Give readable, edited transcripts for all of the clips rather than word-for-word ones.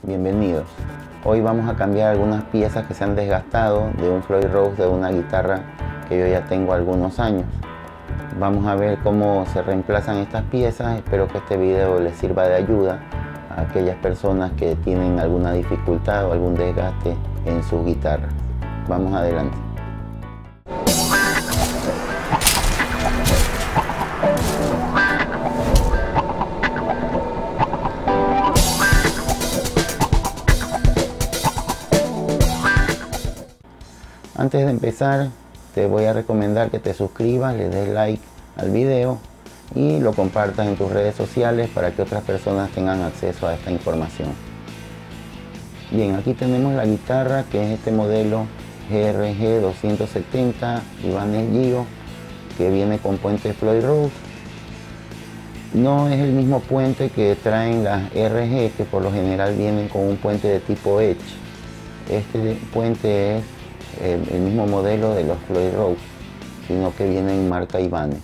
bienvenidos. Hoy vamos a cambiar algunas piezas que se han desgastado de un Floyd Rose de una guitarra que yo ya tengo algunos años. Vamos a ver cómo se reemplazan estas piezas. Espero que este video les sirva de ayuda a aquellas personas que tienen alguna dificultad o algún desgaste en sus guitarras. Vamos adelante. Antes de empezar, te voy a recomendar que te suscribas, le des like al video y lo compartas en tus redes sociales para que otras personas tengan acceso a esta información. Bien, aquí tenemos la guitarra, que es este modelo GRG 270 Ibanez Gio, que viene con puente Floyd Rose. No es el mismo puente que traen las RG, que por lo general vienen con un puente de tipo Edge. Este puente es el mismo modelo de los Floyd Rose, sino que viene en marca Ibanez.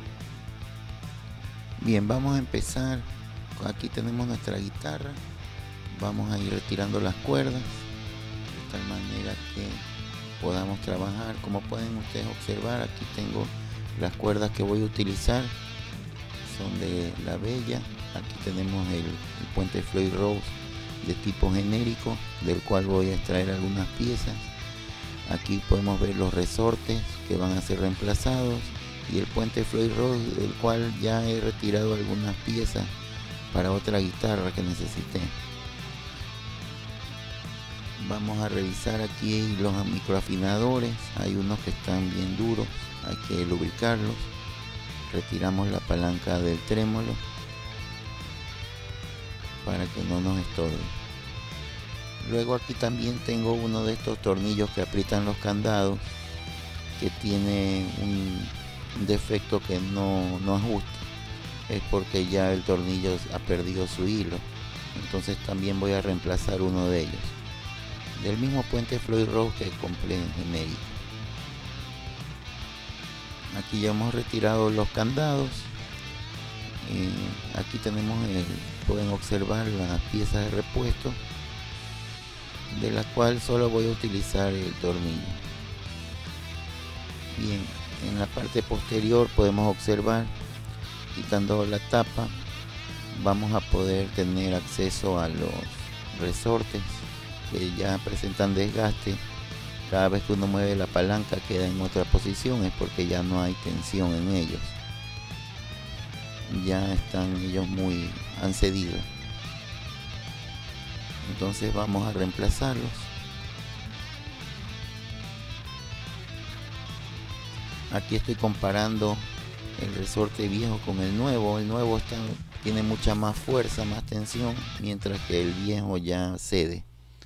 Bien, vamos a empezar. Aquí tenemos nuestra guitarra. Vamos a ir retirando las cuerdas de tal manera que podamos trabajar. Como pueden ustedes observar, aquí tengo las cuerdas que voy a utilizar. Son de la Bella. Aquí tenemos el puente Floyd Rose de tipo genérico, del cual voy a extraer algunas piezas. Aquí podemos ver los resortes que van a ser reemplazados y el puente Floyd Rose, del cual ya he retirado algunas piezas para otra guitarra que necesité. Vamos a revisar aquí los microafinadores. Hay unos que están bien duros, hay que lubricarlos. Retiramos la palanca del trémolo para que no nos estorbe. Luego aquí también tengo uno de estos tornillos que aprietan los candados, que tiene un defecto que no ajusta. Es porque ya el tornillo ha perdido su hilo. Entonces también voy a reemplazar uno de ellos, del mismo puente Floyd Rose que compré en genérico. Aquí ya hemos retirado los candados. Aquí tenemos pueden observar las piezas de repuesto, de la cual solo voy a utilizar el tornillo. Bien, en la parte posterior podemos observar, quitando la tapa, vamos a poder tener acceso a los resortes que ya presentan desgaste. Cada vez que uno mueve la palanca queda en otra posición, es porque ya no hay tensión en ellos, ya están ellos han cedido. Entonces vamos a reemplazarlos. Aquí estoy comparando el resorte viejo con el nuevo. El nuevo tiene mucha más fuerza, más tensión, mientras que el viejo ya cede.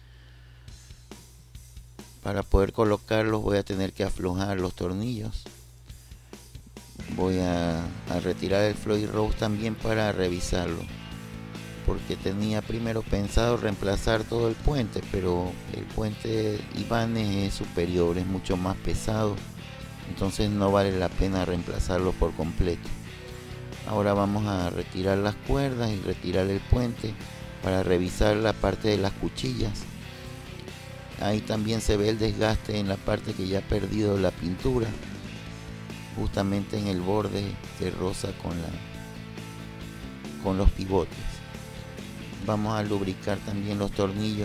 Para poder colocarlos voy a tener que aflojar los tornillos. Voy a retirar el Floyd Rose también para revisarlo, porque tenía primero pensado reemplazar todo el puente, pero el puente Ibanez es superior, es mucho más pesado, entonces no vale la pena reemplazarlo por completo. Ahora vamos a retirar las cuerdas y retirar el puente para revisar la parte de las cuchillas. Ahí también se ve el desgaste en la parte que ya ha perdido la pintura, justamente en el borde que roza con los pivotes. Vamos a lubricar también los tornillos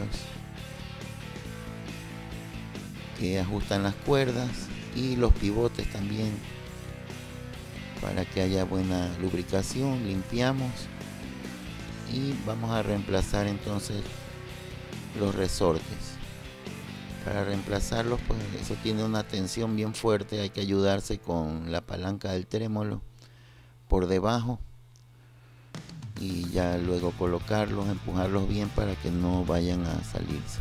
que ajustan las cuerdas y los pivotes también, para que haya buena lubricación. Limpiamos y vamos a reemplazar entonces los resortes. Para reemplazarlos, pues eso tiene una tensión bien fuerte, hay que ayudarse con la palanca del trémolo por debajo y ya luego colocarlos, empujarlos bien para que no vayan a salirse.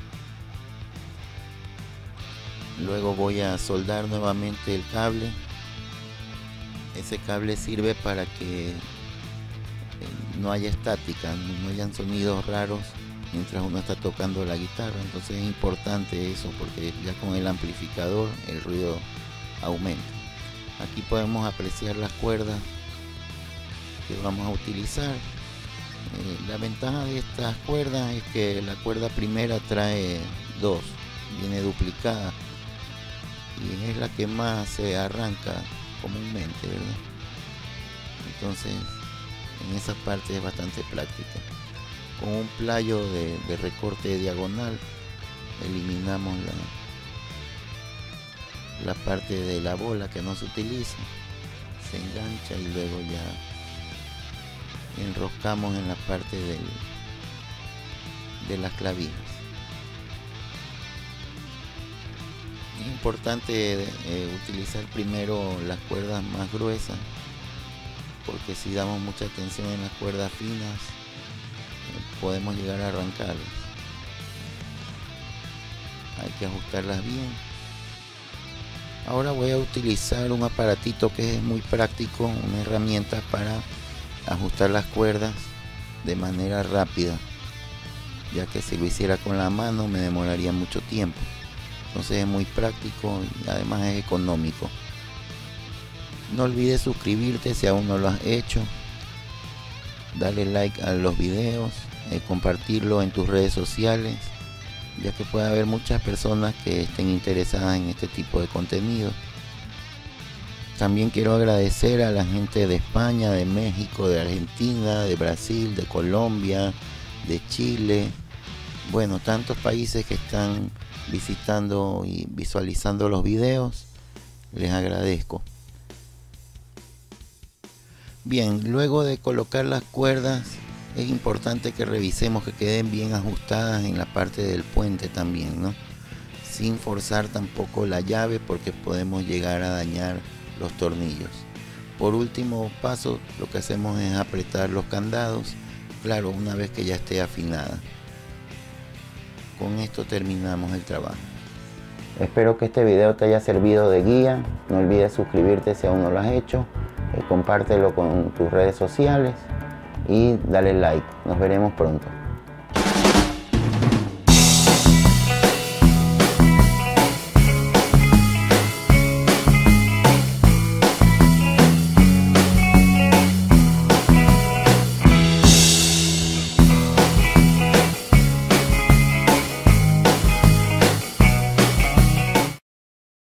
Luego voy a soldar nuevamente el cable. Ese cable sirve para que no haya estática, no hayan sonidos raros mientras uno está tocando la guitarra. Entonces es importante eso, porque ya con el amplificador el ruido aumenta. Aquí podemos apreciar las cuerdas que vamos a utilizar. La ventaja de estas cuerdas es que la cuerda primera trae dos, viene duplicada y es la que más se arranca comúnmente, ¿verdad? Entonces en esa parte es bastante práctica. Con un playo de recorte diagonal eliminamos la parte de la bola que no se utiliza, se engancha y luego ya enroscamos en la parte de las clavijas. Es importante utilizar primero las cuerdas más gruesas, porque si damos mucha tensión en las cuerdas finas podemos llegar a arrancarlas. Hay que ajustarlas bien. Ahora voy a utilizar un aparatito que es muy práctico, una herramienta para ajustar las cuerdas de manera rápida, ya que si lo hiciera con la mano me demoraría mucho tiempo. Entonces es muy práctico y además es económico. No olvides suscribirte si aún no lo has hecho, darle like a los videos, compartirlo en tus redes sociales, ya que puede haber muchas personas que estén interesadas en este tipo de contenido. También quiero agradecer a la gente de España, de México, de Argentina, de Brasil, de Colombia, de Chile. Bueno, tantos países que están visitando y visualizando los videos. Les agradezco. Bien, luego de colocar las cuerdas, es importante que revisemos que queden bien ajustadas en la parte del puente también, ¿no? Sin forzar tampoco la llave, porque podemos llegar a dañar los tornillos. Por último paso, lo que hacemos es apretar los candados, claro, una vez que ya esté afinada. Con esto terminamos el trabajo. Espero que este video te haya servido de guía. No olvides suscribirte si aún no lo has hecho, compártelo con tus redes sociales y dale like. Nos veremos pronto.